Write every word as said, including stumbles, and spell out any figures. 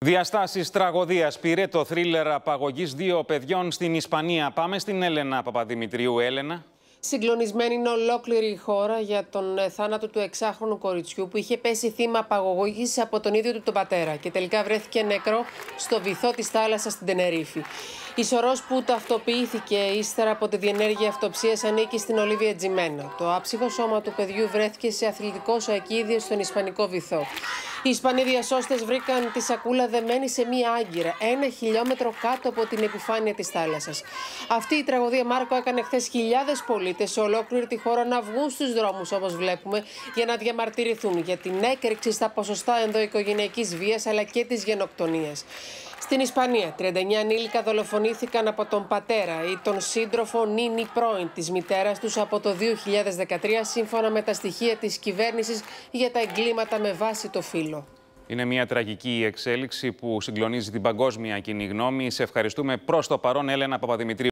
Διαστάσεις τραγωδίας πήρε το θρίλερ απαγωγής δύο παιδιών στην Ισπανία. Πάμε στην Έλενα Παπαδημητρίου. Έλενα. Συγκλονισμένη είναι ολόκληρη η χώρα για τον θάνατο του εξάχρονου κοριτσιού που είχε πέσει θύμα απαγωγής από τον ίδιο του τον πατέρα και τελικά βρέθηκε νεκρό στο βυθό της θάλασσας στην Τενερίφη. Η σωρός που ταυτοποιήθηκε ύστερα από τη διενέργεια αυτοψίας ανήκει στην Ολίβια Τζιμένα. Το άψυχο σώμα του παιδιού βρέθηκε σε αθλητικό σωακίδιο στον Ισπανικό βυθό. Οι Ισπανοί διασώστες βρήκαν τη σακούλα δεμένη σε μία άγκυρα, ένα χιλιόμετρο κάτω από την επιφάνεια της θάλασσας. Αυτή η τραγωδία, Μάρκο, έκανε χθες χιλιάδες πολίτες σε ολόκληρη τη χώρα να βγουν στους δρόμους, όπως βλέπουμε, για να διαμαρτυρηθούν για την έκρηξη στα ποσοστά ενδοοικογενειακής βίας αλλά και της γενοκτονίας. Στην Ισπανία, τριάντα εννέα ανήλικα δολοφονήθηκαν από τον πατέρα ή τον σύντροφο νίνη πρώην της μητέρας τους από το δύο χιλιάδες δεκατρία, σύμφωνα με τα στοιχεία της κυβέρνησης για τα εγκλήματα με βάση το φύλο. Είναι μια τραγική εξέλιξη που συγκλονίζει την παγκόσμια κοινή γνώμη. Σε ευχαριστούμε προς το παρόν, Έλενα Παπαδημητρίου.